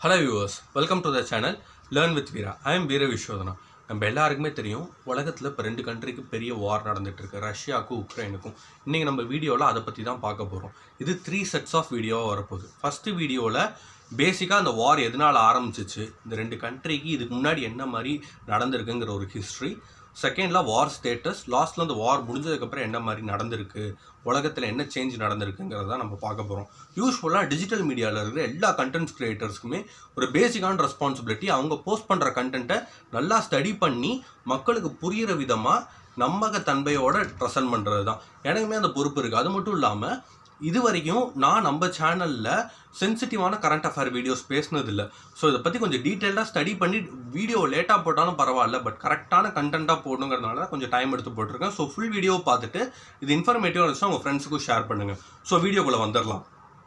Hello viewers, welcome to the channel Learn with Veera. I am Veera Vishodhana. நம்ம எல்லாருக்குமே தெரியும் உலகத்துல இப்ப ரெண்டு கண்ட்ரிக்கு பெரிய வார் நடந்துட்டு இருக்கு, ரஷ்யாவுக்கும் உக்ரைனுக்கும். இன்னைக்கு நம்ம வீடியோல அத பத்தி தான் பார்க்க போறோம். இது 3 sets of வீடியோவா வரப்போகுது. ஃபர்ஸ்ட் வீடியோல பேசிக்கா அந்த வார் எதனால ஆரம்பிச்சிச்சு, இந்த ரெண்டு கண்ட்ரிக்கு இதுக்கு முன்னாடி என்ன மாதிரி நடந்துருக்குங்கிற ஒரு ஹிஸ்டரி. செகண்ட்ல வார் ஸ்டேட்டஸ், லாஸ்ட்ல அந்த வார் முடிஞ்சதுக்கு அப்புறம் என்ன மாதிரி நடந்திருக்கு, உலகத்துல என்ன சேஞ்ச் நடந்திருக்குங்கிறத நம்ம பார்க்க போறோம். யூசுவலா டிஜிட்டல் மீடியால இருக்கிற எல்லா கண்டென்ட் கிரியேட்டர்ஸ்க்குமே ஒரு பேசிக்கான ரெஸ்பான்சிபிலிட்டி, அவங்க போஸ்ட் பண்ற கண்டென்ட்டை நல்லா ஸ்டடி பண்ணி மக்களுக்கு புரியுற விதமா நம்பகத்தன்மையோட ப்ரெசென்ட் பண்றது தான். எனக்குமே அந்த பொறுப்பு இருக்கு. அது மட்டும் இல்லாம இது வரைக்கும் நான் நம்ம சேனல்ல சென்சிட்டிவான கரண்ட் அஃபேர் வீடியோஸ் பேசினது இல்லை. ஸோ இதை பற்றி கொஞ்சம் டீட்டெயிலாக ஸ்டடி பண்ணி வீடியோ லேட்டாக போட்டாலும் பரவாயில்ல, பட் கரெக்டான கண்டென்ட்டாக போடணுங்கிறதுனால கொஞ்சம் டைம் எடுத்து போட்டிருக்கேன். ஸோ ஃபுல் வீடியோ பார்த்துட்டு இது இன்ஃபர்மேட்டிவாக இருந்துச்சுன்னா உங்கள் ஃப்ரெண்ட்ஸுக்கும் ஷேர் பண்ணுங்கள். ஸோ வீடியோக்குள்ளே வந்துடலாம்.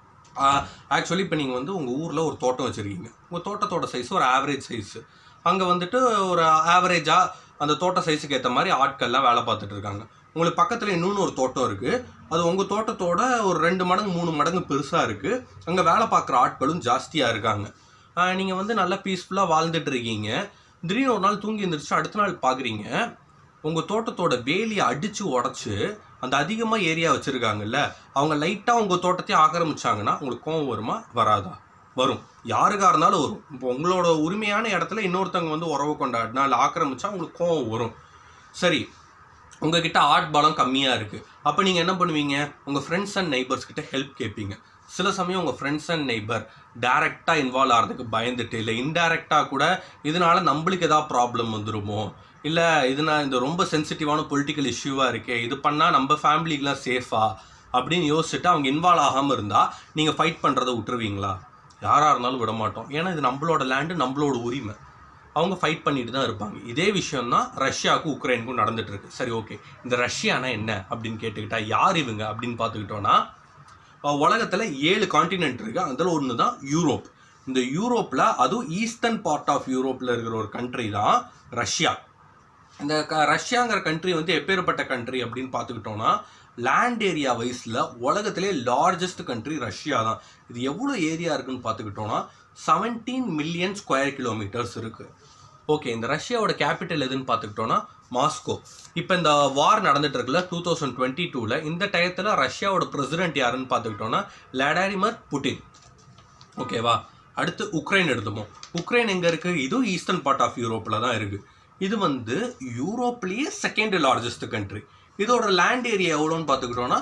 ஆக்சுவலி இப்போ நீங்கள் வந்து உங்கள் ஊரில் ஒரு தோட்டம் வச்சுருக்கீங்க. உங்கள் தோட்டத்தோட சைஸ் ஒரு ஆவரேஜ் சைஸு. அங்கே வந்துட்டு ஒரு ஆவரேஜாக அந்த தோட்ட சைஸுக்கு ஏற்ற மாதிரி ஆட்கள்லாம் வேலை பார்த்துட்டு இருக்காங்க. உங்களுக்கு பக்கத்தில் இன்னொன்று ஒரு தோட்டம் இருக்குது, அது உங்கள் தோட்டத்தோட ஒரு 2 மடங்கு 3 மடங்கு பெருசாக இருக்குது. அங்கே வேலை பார்க்குற ஆட்களும் ஜாஸ்தியாக இருக்காங்க. நீங்கள் வந்து நல்லா பீஸ்ஃபுல்லாக வாழ்ந்துட்டு இருக்கீங்க. திடீர்னு ஒரு நாள் தூங்கி எழுந்திரிச்சு அடுத்த நாள் பார்க்குறீங்க, உங்கள் தோட்டத்தோட வேலியை அடித்து உடச்சி அந்த அதிகமாக ஏரியா வச்சுருக்காங்கல்ல, அவங்க லைட்டாக உங்கள் தோட்டத்தையும் ஆக்கிரமிச்சாங்கன்னா உங்களுக்கு கோவம் வருமா வராதா? வரும். யாருக்காக இருந்தாலும் வரும். இப்போ உங்களோட உரிமையான இடத்துல இன்னொருத்தவங்க வந்து உறவு கொண்டாடினா இல்லை ஆக்கிரமிச்சா உங்களுக்கு கோவம் வரும். சரி, உங்ககிட்ட ஆட் பலம் கம்மியாக இருக்குது. அப்போ நீங்கள் என்ன பண்ணுவீங்க? உங்கள் ஃப்ரெண்ட்ஸ் அண்ட் நெய்பர்ஸ் கிட்ட ஹெல்ப் கேட்பீங்க. சில சமயம் உங்கள் ஃப்ரெண்ட்ஸ் அண்ட் நெய்பர் டைரெக்டாக இன்வால்வ் ஆகிறதுக்கு பயந்துட்டு, இல்லை இன்டைரக்டாக கூட இதனால நம்மளுக்கு ஏதாவது ப்ராப்ளம் வந்துடுமோ, இல்லை இதனால் இந்த ரொம்ப சென்சிட்டிவான பொலிட்டிக்கல் இஷ்யூவாக இருக்கே, இது பண்ணால் நம்ம ஃபேமிலிக்கெலாம் சேஃபா அப்படின்னு யோசிச்சுட்டு அவங்க இன்வால்வ் ஆகாமல் இருந்தால் நீங்கள் ஃபைட் பண்ணுறதை விட்டுருவீங்களா? யாராக இருந்தாலும் விட மாட்டோம். ஏன்னா இது நம்மளோட லேண்டு, நம்மளோட உரிமை. அவங்க ஃபைட் பண்ணிட்டு தான் இருப்பாங்க. இதே விஷயம் தான் ரஷ்யாவுக்கும் உக்ரைனுக்கும் நடந்துட்டு இருக்கு. சரி, ஓகே, இந்த ரஷ்யானா என்ன அப்படின்னு கேட்டுக்கிட்டா யார் இவங்க அப்படின்னு பார்த்துக்கிட்டோன்னா, உலகத்தில் 7 கான்டினென்ட் இருக்குது. அதில் ஒன்று தான் யூரோப். இந்த யூரோப்பில் அதுவும் ஈஸ்டர்ன் பார்ட் ஆஃப் யூரோப்பில் இருக்கிற ஒரு கண்ட்ரி தான் ரஷ்யா. இந்த ரஷ்யாங்கிற கண்ட்ரி வந்து எப்பேற்பட்ட கண்ட்ரி அப்படின்னு பார்த்துக்கிட்டோன்னா, லேண்ட் ஏரியா வைஸில் உலகத்திலே லார்ஜஸ்ட் கண்ட்ரி ரஷ்யா தான். இது எவ்வளோ ஏரியா இருக்குன்னு பார்த்துக்கிட்டோன்னா 17 மில்லியன் ஸ்கொயர் கிலோமீட்டர்ஸ் இருக்குது. ஓகே, இந்த ரஷ்யாவோட கேபிட்டல் எதுன்னு பார்த்துக்கிட்டோன்னா மாஸ்கோ. இப்போ இந்த வார் நடந்துட்டு இருக்குல்ல 2022ல், இந்த டயத்தில் ரஷ்யாவோட பிரசிடென்ட் யாருன்னு பார்த்துக்கிட்டோன்னா விளாடிமிர் புட்டின். ஓகேவா? அடுத்து உக்ரைன் எடுத்துப்போம். உக்ரைன் எங்கே இருக்குது? இதுவும் ஈஸ்டர்ன் பார்ட் ஆஃப் யூரோப்பில் தான் இருக்குது. இது வந்து யூரோப்லேயே செகண்ட் லார்ஜஸ்ட் கண்ட்ரி. இதோட லேண்ட் ஏரியா எவ்வளோன்னு பார்த்துக்கிட்டோன்னா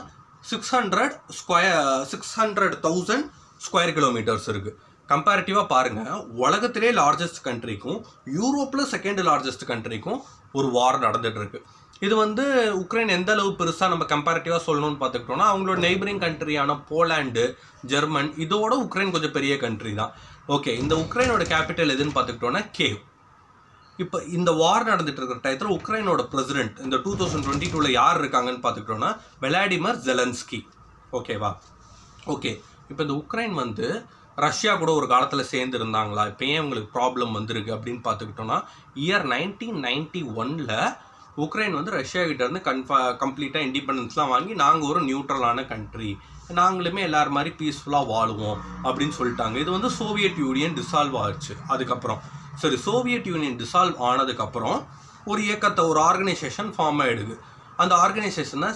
600,000 ஸ்கொயர் கிலோமீட்டர்ஸ் இருக்குது. கம்பேரிட்டிவாக பாருங்கள், உலகத்திலே லார்ஜஸ்ட் கண்ட்ரிக்கும் யூரோப்பில் செகண்ட் லார்ஜஸ்ட் கண்ட்ரிக்கும் ஒரு வார் நடந்துட்டு இருக்கு. இது வந்து உக்ரைன் எந்த அளவு பெருசாக நம்ம கம்பேரிட்டிவாக சொல்லணும்னு பார்த்துக்கிட்டோன்னா, அவங்களோட நெய்பரிங் கண்ட்ரியான போலாண்டு, ஜெர்மன், இதோட உக்ரைன் கொஞ்சம் பெரிய கண்ட்ரி தான். ஓகே, இந்த உக்ரைனோட கேபிட்டல் எதுன்னு பார்த்துக்கிட்டோன்னா கேவ். இப்போ இந்த வார் நடந்துட்டு இருக்கிற டயத்தில் உக்ரைனோட பிரசிடென்ட் இந்த 2022ல் யார் இருக்காங்கன்னு பார்த்துக்கிட்டோன்னா விளாடிமிர் ஜெலன்ஸ்கி. ஓகேவா? ஓகே, இப்போ இந்த உக்ரைன் வந்து ரஷ்யா கூட ஒரு காலத்தில் சேர்ந்து இருந்தாங்களா? இப்போ ஏன் உங்களுக்கு ப்ராப்ளம் வந்திருக்கு அப்படின்னு பார்த்துக்கிட்டோன்னா, இயர் 1991ல் உக்ரைன் வந்து ரஷ்யா கிட்டேருந்து கம்ப்ளீட்டாக இண்டிபெண்டன்ஸ்லாம் வாங்கி நாங்கள் ஒரு நியூட்ரலான கண்ட்ரி, நாங்களுமே எல்லாரும் மாதிரி பீஸ்ஃபுல்லாக வாழுவோம் அப்படின்னு சொல்லிட்டாங்க. இது வந்து சோவியத் யூனியன் டிசால்வ் ஆச்சு. அதுக்கப்புறம் சரி, சோவியத் யூனியன் டிசால்வ் ஆனதுக்கப்புறம் ஒரு இயக்கத்தை, ஒரு ஆர்கனைசேஷன் ஃபார்ம் ஆகிடுது. அந்த ஆர்கனைசேஷனை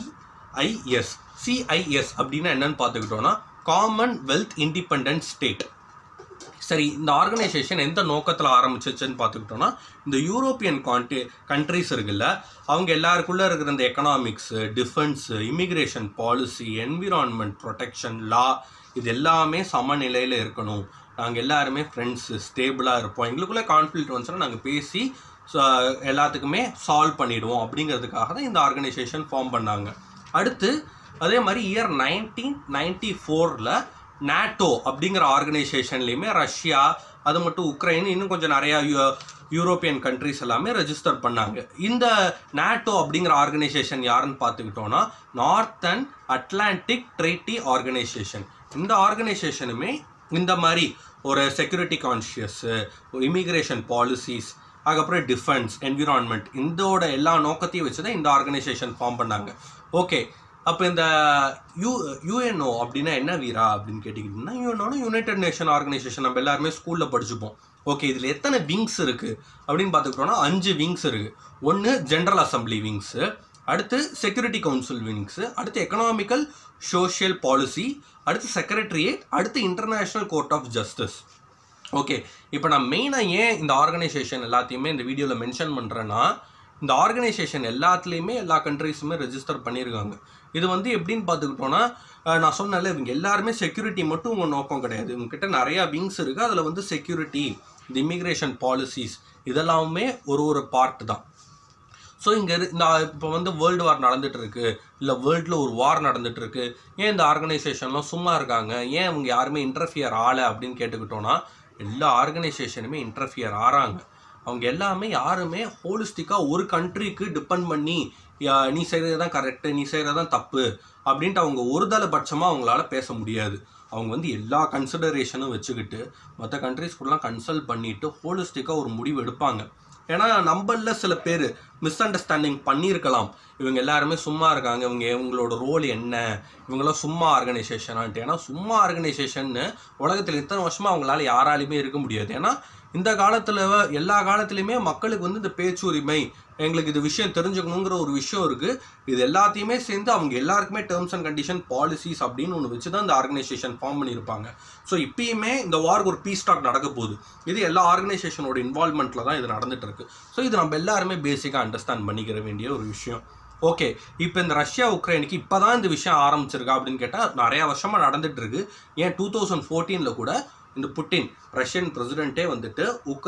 CIS அப்படின்னா என்னன்னு பார்த்துக்கிட்டோன்னா காமன்வெல்த் இண்டிபெண்டன்ட் ஸ்டேட். சரி, இந்த ஆர்கனைசேஷன் எந்த நோக்கத்தில் ஆரம்பிச்சிச்சுன்னு பார்த்துக்கிட்டோன்னா, இந்த யூரோப்பியன் கண்ட்ரிஸ் இருக்குல்ல, அவங்க எல்லாருக்குள்ளே இருக்கிற இந்த economics, defence, immigration policy, environment protection, law, இது எல்லாமே சமநிலையில் இருக்கணும். நாங்கள் எல்லாருமே ஃப்ரெண்ட்ஸு, ஸ்டேபிளாக இருப்போம். எங்களுக்குள்ளே கான்ஃப்ளிக்ட் வந்துச்சுன்னா நாங்கள் பேசி எல்லாத்துக்குமே சால்வ் பண்ணிவிடுவோம் அப்படிங்கிறதுக்காக தான் இந்த ஆர்கனைசேஷன் ஃபார்ம் பண்ணாங்க. அடுத்து அதே மாதிரி இயர் 1994ல் நாட்டோ அப்படிங்கிற ஆர்கனைசேஷன்லேயுமே ரஷ்யா, அது மட்டும் உக்ரைன், இன்னும் கொஞ்சம் நிறையா யூரோப்பியன் கண்ட்ரிஸ் எல்லாமே ரெஜிஸ்டர் பண்ணாங்க. இந்த நாட்டோ அப்படிங்கிற ஆர்கனைசேஷன் யாருன்னு பார்த்துக்கிட்டோன்னா நார்த்தன் அட்லாண்டிக் ட்ரீட்டி ஆர்கனைசேஷன். இந்த ஆர்கனைசேஷனுமே இந்த மாதிரி ஒரு செக்யூரிட்டி கான்ஷியஸு, இமிக்ரேஷன் பாலிசிஸ், அதுக்கப்புறம் டிஃபென்ஸ், என்விரான்மெண்ட், இதோட எல்லா நோக்கத்தையும் வச்சு தான் இந்த ஆர்கனைசேஷன் ஃபார்ம் பண்ணாங்க. ஓகே, அப்போ இந்த யூஎன்ஓ அப்படின்னா என்ன வீரா அப்படின்னு கேட்டிக்கிட்டிங்கன்னா, யூஎன்ஓனா யுனைடெட் நேஷன் ஆர்கனைசேஷன். நம்ம எல்லாருமே ஸ்கூலில் படிச்சுப்போம். ஓகே, இதில் எத்தனை விங்ஸ் இருக்குது அப்படின்னு பார்த்துக்கிட்டோன்னா 5 விங்ஸ் இருக்குது. ஒன்று ஜென்ரல் அசம்பிளி விங்ஸு, அடுத்து செக்யூரிட்டி கவுன்சில் விங்ஸு, அடுத்து எக்கனாமிக்கல் சோஷியல் பாலிசி, அடுத்து செக்ரட்டரியேட், அடுத்து international court of justice. Okay, இப்போ நான் மெயினாக ஏன் இந்த ஆர்கனைசேஷன் எல்லாத்தையுமே இந்த வீடியோவில் மென்ஷன் பண்ணுறேன்னா, இந்த ஆர்கனைசேஷன் எல்லாத்துலேயுமே எல்லா கண்ட்ரீஸுமே ரெஜிஸ்டர் பண்ணியிருக்காங்க. இது வந்து எப்படின்னு பார்த்துக்கிட்டோன்னா, நான் சொன்னேன்ல, இவங்க எல்லாருமே செக்யூரிட்டி மட்டும் உங்கள் நோக்கம் கிடையாது. இவங்ககிட்ட நிறையா விங்ஸ் இருக்குது. அதில் வந்து செக்யூரிட்டி, இந்த இமிக்ரேஷன் பாலிசிஸ் இதெல்லாமே ஒரு பார்ட் தான். ஸோ இங்கே இந்த இப்போ வந்து வேர்ல்டு வார் நடந்துகிட்ருக்கு, இல்லை வேர்ல்டில் ஒரு வார் நடந்துகிட்ருக்கு, ஏன் இந்த ஆர்கனைசேஷன்லாம் சும்மா இருக்காங்க, ஏன் அவங்க யாருமே இன்டர்ஃபியர் ஆகலை அப்படின்னு கேட்டுக்கிட்டோன்னா, எல்லா ஆர்கனைசேஷனுமே இன்டர்ஃபியர் ஆகிறாங்க. அவங்க எல்லாமே யாருமே ஹோலிஸ்டிக்காக ஒரு கண்ட்ரிக்கு டிபெண்ட் பண்ணி நீ செய்கிறது தான் கரெக்டு, நீ செய்கிறது தான் தப்பு அப்படின்ட்டு அவங்க ஒருதலை பட்சமாக அவங்களால பேச முடியாது. அவங்க வந்து எல்லா கன்சிடரேஷனும் வச்சுக்கிட்டு மற்ற கண்ட்ரிஸ் கூடலாம் கன்சல்ட் பண்ணிவிட்டு ஹோலிஸ்டிக்காக ஒரு முடிவு எடுப்பாங்க. ஏன்னா நம்மளில் சில பேர் மிஸ் அண்டர்ஸ்டாண்டிங் பண்ணியிருக்கலாம். இவங்க எல்லாருமே சும்மா இருக்காங்க, இவங்களோட ரோல் என்ன, இவங்களாம் சும்மா ஆர்கனைசேஷனான்ட்டு. ஏன்னா சும்மா ஆர்கனைசேஷன்னு உலகத்தில் இத்தனை வருஷமாக அவங்களால யாராலையுமே இருக்க முடியாது. ஏன்னா இந்த காலத்தில் எல்லா காலத்துலேயுமே மக்களுக்கு வந்து இந்த பேச்சுரிமை, எங்களுக்கு இது விஷயம் தெரிஞ்சுக்கணுங்கிற ஒரு விஷயம் இருக்குது. இது எல்லாத்தையுமே சேர்ந்து அவங்க எல்லாருக்குமே டேர்ம்ஸ் அண்ட் கண்டிஷன் பாலிசிஸ் அப்படின்னு ஒன்று வச்சு தான் இந்த ஆர்கனைசேஷன் ஃபார்ம் பண்ணியிருப்பாங்க. ஸோ இப்பயுமே இந்த வார்க்கு ஒரு பீஸ் டாக் நடக்க போகுது. இது எல்லா ஆர்கனைசேஷனோட இன்வால்மெண்ட்டில் தான் இது நடந்துட்டு இருக்கு. ஸோ இது நம்ம எல்லாருமே பேசிக்காக அண்டர்ஸ்டாண்ட் பண்ணிக்கிற வேண்டிய ஒரு விஷயம். ஓகே, இப்போ இந்த ரஷ்யா உக்ரைனுக்கு இப்போ தான் இந்த விஷயம் ஆரம்பிச்சிருக்கா அப்படின்னு கேட்டால் நிறையா வருஷமாக நடந்துட்டு இருக்கு. ஏன் 2014 கூட இந்த புட்டின் ரஷ்யன் பிரசிடென்ட்டே வந்துட்டு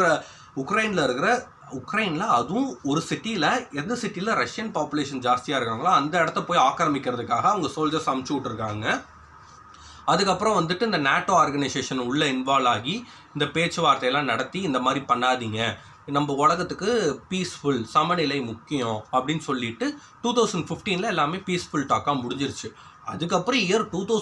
உக்ரைனில் அதுவும் ஒரு சிட்டியில், எந்த சிட்டியில் ரஷ்யன் பாப்புலேஷன் ஜாஸ்தியாக இருக்காங்களோ அந்த இடத்த போய் ஆக்கிரமிக்கிறதுக்காக அவங்க சோல்ஜர்ஸ் அமுச்சு விட்ருக்காங்க. அதுக்கப்புறம் வந்துட்டு இந்த நேட்டோ ஆர்கனைசேஷன் உள்ளே இன்வால்வ் ஆகி இந்த பேச்சுவார்த்தையெல்லாம் நடத்தி இந்த மாதிரி பண்ணாதீங்க, நம்ம உலகத்துக்கு பீஸ்ஃபுல் சமநிலை முக்கியம் அப்படின்னு சொல்லிட்டு 2015 எல்லாமே பீஸ்ஃபுல் டாக்காக முடிஞ்சிருச்சு. அதுக்கப்புறம் இயர்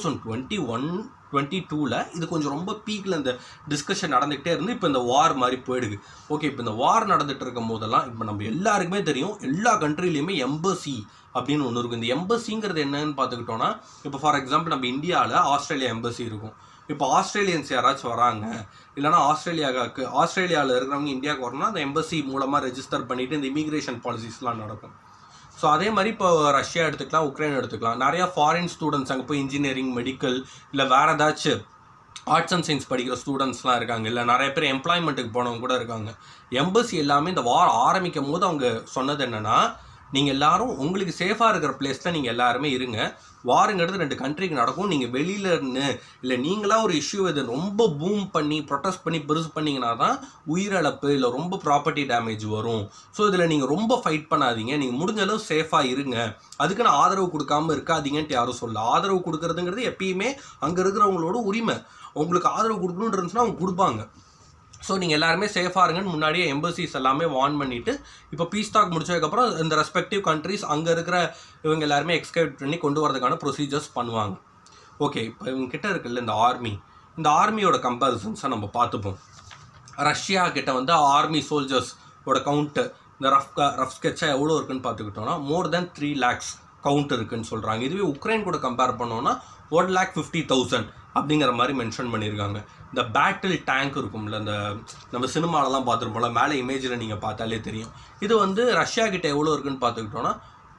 2021-22 இது கொஞ்சம் ரொம்ப பீக்கில் இந்த டிஸ்கஷன் நடந்துக்கிட்டே இருந்து இப்போ இந்த வார் மாதிரி போயிடுது. ஓகே, இப்போ இந்த வார் நடந்துகிட்டு இருக்கும் போதெல்லாம் இப்போ நம்ம எல்லாருக்குமே தெரியும், எல்லா கண்ட்ரிலையுமே எம்பசி அப்படின்னு ஒன்று இருக்கும். இந்த எம்பசிங்கிறது என்னன்னு பார்த்துக்கிட்டோன்னா, இப்போ ஃபார் எக்ஸாம்பிள் நம்ம இந்தியாவில் ஆஸ்திரேலியா எம்பசி இருக்கும். இப்போ ஆஸ்திரேலியன்ஸ் யாராச்சும் வராங்க, இல்லைனா ஆஸ்திரேலியாவில் இருக்கிறவங்க இந்தியாவுக்கு வரணும்னா அந்த எம்பசி மூலமாக ரெஜிஸ்டர் பண்ணிவிட்டு இந்த இமிக்ரேஷன் பாலிசிஸ்லாம் நடக்கும். ஸோ அதே மாதிரி இப்போ ரஷ்யா எடுத்துக்கலாம், உக்ரைன் எடுத்துக்கலாம். நிறையா ஃபாரின் ஸ்டூடெண்ட்ஸ் அங்கே போய் இன்ஜினியரிங், மெடிக்கல், இல்லை வேறு ஏதாச்சும் ஆர்ட்ஸ் அண்ட் சயின்ஸ் படிக்கிற ஸ்டூடெண்ட்ஸ்லாம் இருக்காங்க, இல்லை நிறைய பேர் எம்ப்ளாய்மெண்ட்டுக்கு போனவங்க கூட இருக்காங்க. எம்பசி எல்லாமே இந்த வார் ஆரம்பிக்கும் போது அவங்க சொன்னது என்னென்னா, நீங்கள் எல்லாரும் உங்களுக்கு சேஃபாக இருக்கிற பிளேஸில் நீங்கள் எல்லாருமே இருங்க, வாருங்கிறது 2 கண்ட்ரிக்கு நடக்கும், நீங்கள் வெளியில் இருந்து இல்லை நீங்களாக ஒரு இஷ்யூ இது ரொம்ப பூம் பண்ணி ப்ரொட்டஸ்ட் பண்ணி பெருசு பண்ணிங்கன்னா தான் உயிரிழப்பு இல்லை ரொம்ப ப்ராப்பர்ட்டி டேமேஜ் வரும். ஸோ இதில் நீங்கள் ரொம்ப ஃபைட் பண்ணாதீங்க, நீங்கள் முடிஞ்ச அளவு சேஃபாக இருங்க, அதுக்குன்னு ஆதரவு கொடுக்காமல் இருக்காதீங்கன்ட்டு யாரும் சொல்ல. ஆதரவு கொடுக்குறதுங்கிறது எப்பயுமே அங்கே இருக்கிறவங்களோட உரிமை. உங்களுக்கு ஆதரவு கொடுக்கணுன்னு இருந்துச்சுன்னா அவங்க கொடுப்பாங்க. ஸோ நீங்கள் எல்லாருமே சேஃபாக இருங்கன்னு முன்னாடியே எம்பசிஸ் எல்லாமே வார்ன் பண்ணிவிட்டு இப்போ பீஸ் டாக் முடிச்சதுக்கப்புறம் இந்த ரெஸ்பெக்டிவ் கண்ட்ரிஸ் அங்கே இருக்கிற இவங்க எல்லாருமே எக்ஸ்கேட் பண்ணி கொண்டு வரதுக்கான ப்ரொசீஜர்ஸ் பண்ணுவாங்க. ஓகே, இப்போ இவங்க கிட்ட இருக்குல்ல இந்த ஆர்மியோட கம்பேரிசன்ஸை நம்ம பார்த்துப்போம். ரஷ்யா கிட்ட வந்து ஆர்மி சோல்ஜர்ஸோட கவுண்ட்டு இந்த ரஃப் ஸ்கெட்சாக எவ்வளோ இருக்குன்னு பார்த்துக்கிட்டோன்னா more than 3 lakhs கவுண்ட் இருக்குன்னு சொல்கிறாங்க. இதுவே உக்ரைன் கூட கம்பேர் பண்ணோன்னா 1,50,000 அப்படிங்கிற மாதிரி மென்ஷன் பண்ணியிருக்காங்க. இந்த பேட்டில் டேங்க் இருக்கும்ல, இந்த நம்ம சினிமாலலாம் பார்த்துருப்போம்ல, மேலே இமேஜில் நீங்கள் பார்த்தாலே தெரியும். இது வந்து ரஷ்யா கிட்ட எவ்வளோ இருக்குன்னு பார்த்துக்கிட்டோன்னா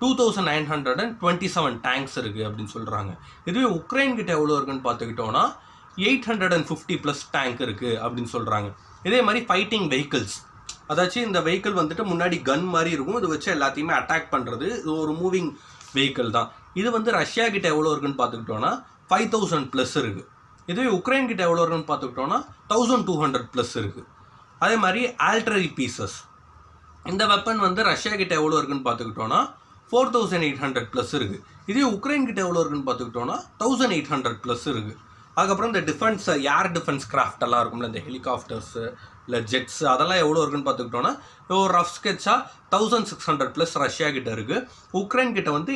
2,927 டேங்க்ஸ் இருக்குது அப்படின்னு சொல்கிறாங்க. இதுவே உக்ரைன் கிட்ட எவ்வளோ இருக்குன்னு பார்த்துக்கிட்டோன்னா 850+ டேங்க் இருக்குது அப்படின்னு சொல்கிறாங்க. இதே மாதிரி ஃபைட்டிங் வெஹிக்கிள்ஸ், அதாச்சும் இந்த வெஹிக்கிள் வந்துட்டு முன்னாடி கன் மாதிரி இருக்கும், இதை வச்சு எல்லாத்தையுமே அட்டாக் பண்ணுறது, இது ஒரு மூவிங் வெஹிக்கிள் தான். இது வந்து ரஷ்யா கிட்ட எவ்வளோ இருக்குன்னு பார்த்துக்கிட்டோன்னா 5,000+ இருக்குது. இதுவே உக்ரைன் கிட்ட எவ்வளோ இருக்குன்னு பார்த்துக்கிட்டோன்னா 1,200+ இருக்குது. அதே மாதிரி ஆல்ட்ரரி பீசஸ், இந்த வெப்பன் வந்து ரஷ்யா கிட்ட எவ்வளோ இருக்குன்னு பார்த்துக்கிட்டோன்னா 4,800+ இருக்குது. இதே உக்ரைன் கிட்ட எவ்வளோ இருக்குன்னு பார்த்துக்கிட்டோன்னா 1,800+ இருக்குது. அதுக்கப்புறம் இந்த டிஃபென்ஸ், ஏர் டிஃபென்ஸ் கிராஃப்ட் எல்லாம் இருக்கும்ல, இந்த ஹெலிகாப்டர்ஸு இல்லை ஜெட்ஸ், அதெல்லாம் எவ்வளோ இருக்குன்னு பார்த்துக்கிட்டோன்னா ஒரு ரஃப் ஸ்கெட்சாக 1,600+ ரஷ்யா கிட்ட இருக்குது. உக்ரைன் கிட்ட வந்து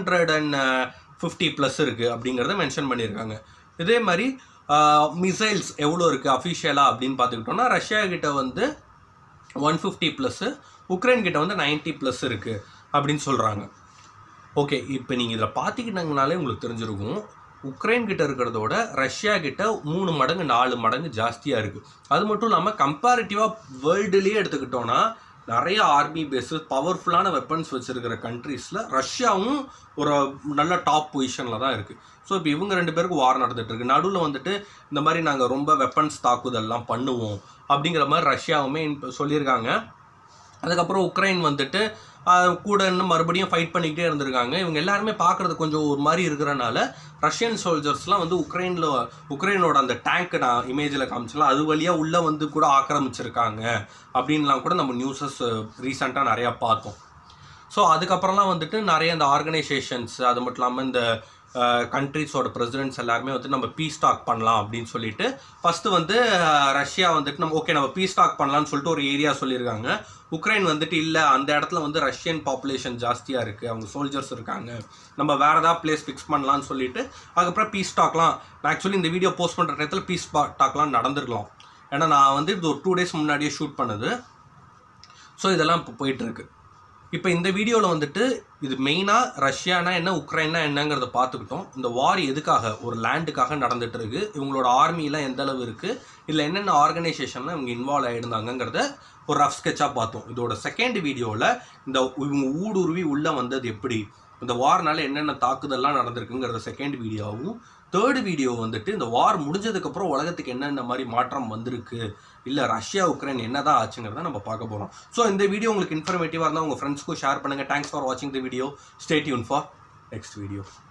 850+ இருக்குது அப்படிங்கிறத மென்ஷன் பண்ணியிருக்காங்க. இதே மாதிரி மிசைல்ஸ் எவ்வளோ இருக்குது அஃபிஷியலாக அப்படின்னு பார்த்துக்கிட்டோன்னா ரஷ்யா கிட்ட வந்து 150+, உக்ரைன் கிட்ட வந்து 90+ இருக்குது அப்படின்னு சொல்கிறாங்க. ஓகே, இப்போ நீங்கள் இதில் பார்த்துக்கிட்டாங்கனாலே உங்களுக்கு தெரிஞ்சிருக்கும். உக்ரைன் கிட்ட இருக்கிறதோட ரஷ்யா கிட்ட 3 மடங்கு 4 மடங்கு ஜாஸ்தியாக இருக்குது. அது மட்டும் இல்லாமல் கம்பேரிட்டிவாக வேர்ல்டுலேயே எடுத்துக்கிட்டோன்னா நிறைய ஆர்மி பேஸஸ் பவர்ஃபுல்லான வெப்பன்ஸ் வச்சுருக்கிற கண்ட்ரீஸில் ரஷ்யாவும் ஒரு நல்ல டாப் பொசிஷனில் தான் இருக்குது. ஸோ இப்போ இவங்க 2 பேருக்கு வார் நடந்துகிட்ருக்கு. நடுவில் வந்துட்டு இந்த மாதிரி நாங்கள் ரொம்ப வெப்பன்ஸ் தாக்குதல்லாம் பண்ணுவோம் அப்படிங்கிற மாதிரி ரஷ்யாவுமே சொல்லியிருக்காங்க. அதுக்கப்புறம் உக்ரைன் வந்துட்டு கூட இன்னும் மறுபடியும் ஃபைட் பண்ணிக்கிட்டே இருந்திருக்காங்க. இவங்க எல்லாருமே பார்க்குறது கொஞ்சம் ஒரு மாதிரி இருக்கிறனால ரஷ்யன் சோல்ஜர்ஸ்லாம் வந்து உக்ரைனோட அந்த டேங்க் நான் இமேஜில் காமிச்சலாம், அது வழியாக உள்ளே வந்து கூட ஆக்கிரமிச்சிருக்காங்க அப்படின்லாம் கூட நம்ம நியூஸஸ் ரீசெண்டாக நிறையா பார்த்தோம். ஸோ அதுக்கப்புறம்லாம் வந்துட்டு நிறைய இந்த ஆர்கனைசேஷன்ஸ், அது மட்டும் இல்லாமல் இந்த கண்ட்ரிஸோட பிரசிடென்ட்ஸ் எல்லாருமே வந்து நம்ம பீஸ் டாக் பண்ணலாம் அப்படின்னு சொல்லிட்டு ஃபஸ்ட்டு வந்து ரஷ்யா வந்துட்டு நம்ம பீஸ் டாக் பண்ணலான்னு சொல்லிட்டு ஒரு ஏரியா சொல்லியிருக்காங்க. உக்ரைன் வந்துட்டு இல்லை, அந்த இடத்துல வந்து ரஷ்யன் பாப்புலேஷன் ஜாஸ்தியாக இருக்குது, அவங்க சோல்ஜர்ஸ் இருக்காங்க, நம்ம வேறு ஏதாவது பிளேஸ் ஃபிக்ஸ் பண்ணலான்னு சொல்லிட்டு அதுக்கப்புறம் பீஸ் டாக்லாம் ஆக்சுவலி இந்த வீடியோ போஸ்ட் பண்ணுற நேரத்தில் பீஸ் டாக்லாம் நடந்துருக்கலாம். ஏன்னா நான் வந்து இது ஒரு 2 days முன்னாடியே ஷூட் பண்ணுது. ஸோ இதெல்லாம் இப்போ போயிட்டுருக்கு. இப்போ இந்த வீடியோவில் வந்துட்டு இது மெயினாக ரஷ்யானா என்ன உக்ரைனா என்னங்கிறத பார்த்துக்கிட்டோம். இந்த வார் எதுக்காக, ஒரு லேண்டுக்காக நடந்துகிட்டு இருக்குது, இவங்களோட ஆர்மிலாம் எந்த அளவு இருக்குது, இதில் என்னென்ன ஆர்கனைசேஷன்லாம் இவங்க இன்வால்வ் ஆகியிருந்தாங்கிறத ஒரு ரஃப் ஸ்கெட்சாக பார்த்தோம். இதோட செகண்ட் வீடியோவில் இவங்க ஊடுருவி உள்ளே வந்தது எப்படி, இந்த வார்னால என்னென்ன தாக்குதல்லாம் நடந்திருக்குங்கிறத செகண்ட் வீடியோவும், தேர்டு வீடியோ வந்துட்டு இந்த வார் முடிஞ்சதுக்கப்புறம் உலகத்துக்கு என்னென்ன மாதிரி மாற்றம் வந்திருக்கு, இல்லை ரஷ்யா உக்ரைன் என்ன தான் ஆச்சுங்கிறத நம்ம பார்க்க போகிறோம். ஸோ இந்த வீடியோ உங்களுக்கு இன்ஃபர்மேட்டிவாக இருந்தால் உங்கள் ஃப்ரெண்ட்ஸ்க்கும் ஷேர் பண்ணுங்கள். தேங்க்ஸ் ஃபார் வாட்சிங் the video. Stay tuned for next video.